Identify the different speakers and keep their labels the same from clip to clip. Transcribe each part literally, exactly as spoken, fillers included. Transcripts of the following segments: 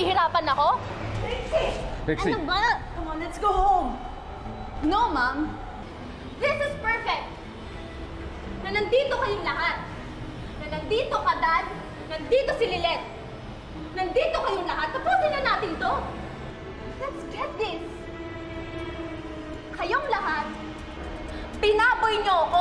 Speaker 1: nahihirapan ako?
Speaker 2: Trixie!
Speaker 3: Trixie!
Speaker 1: Ano ba?
Speaker 2: Come on, let's go home!
Speaker 1: No, Ma'am. This is perfect. Na nandito kayong lahat. Na nandito ka, Dad. Nandito si Lilet. Nandito kayong lahat. Tapusin na natin to. Let's get this. Kayong lahat, pinaboy niyo ako.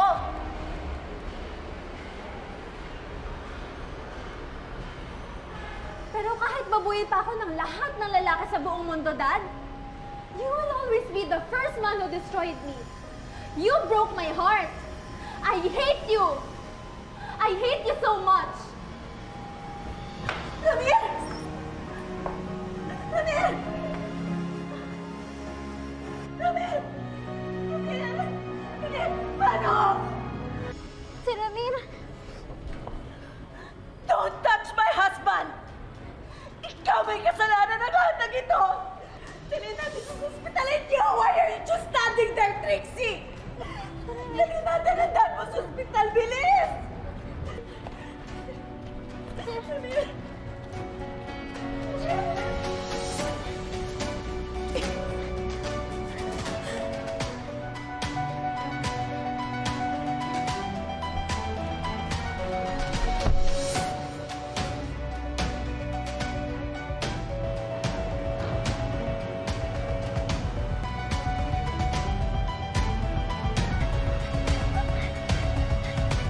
Speaker 1: Pero kahit babuyin pa ako ng lahat ng lalaki sa buong mundo, Dad, you will always be the first man who destroyed me. You broke my heart. I hate you. I hate you so much.
Speaker 2: Ramir! Ramir! Ramir! Ramir! Ramir! Paano?
Speaker 1: Si Ramir,
Speaker 2: Don't touch my husband! Ikaw may kasalanan ng lahat ng ito! Dali natin sa hospital and you! Why are you just standing there, Trixie? Dali natin ang dad mo sa hospital, baby!